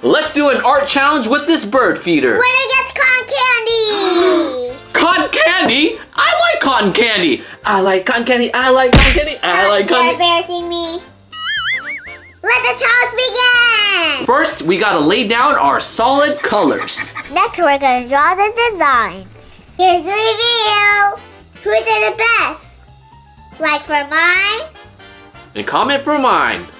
let's do an art challenge with this bird feeder. Winner gets cotton candy. Cotton candy? I like cotton candy. I like cotton candy. I like cotton candy. I like cotton candy. You're embarrassing me. Let the challenge begin. First, we gotta lay down our solid colors. Next, we're gonna draw the designs. Here's the reveal. Who did it best? Like for mine? And comment for mine.